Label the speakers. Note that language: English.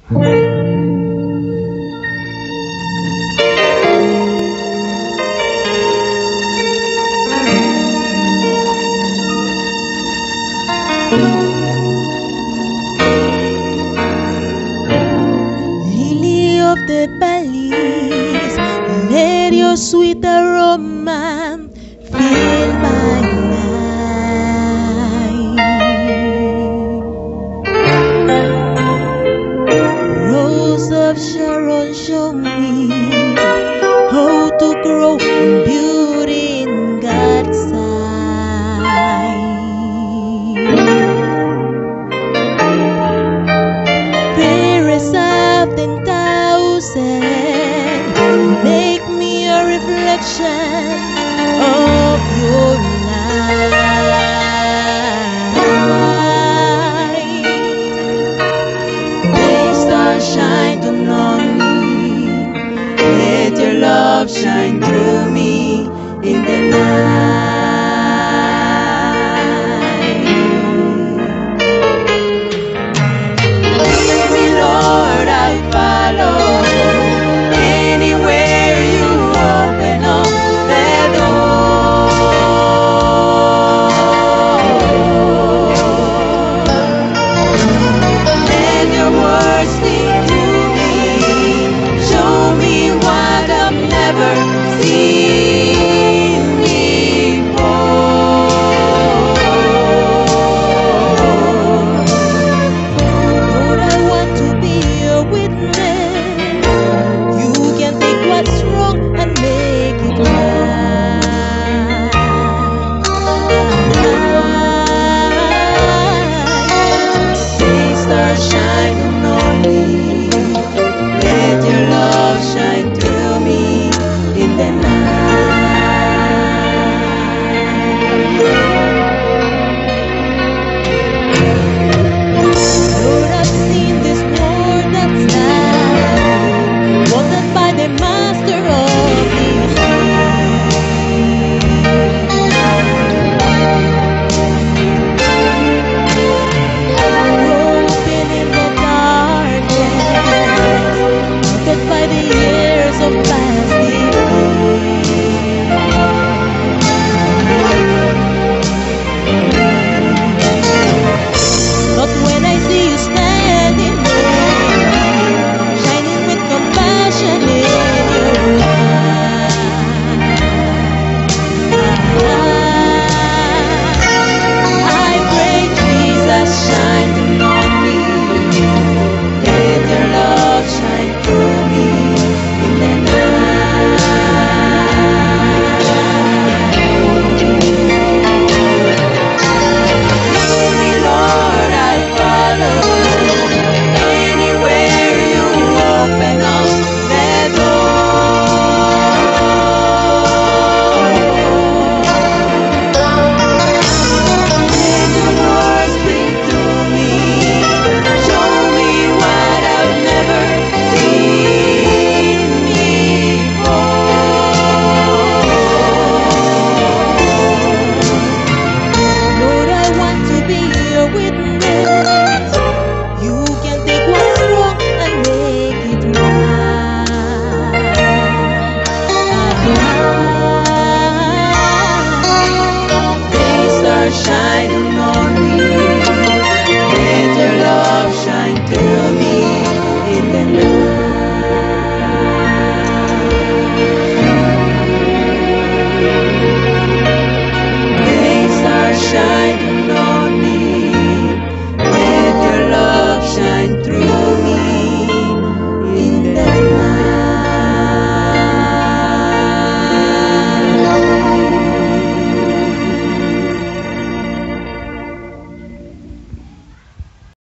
Speaker 1: Lily of the valleys, let your sweet aroma fill my life. Rose of Sharon, show me how to grow in beauty in God's sight. Fairest of 10,000, make me a reflection of your light. May stars shine down on me, let your love shine through me in the night.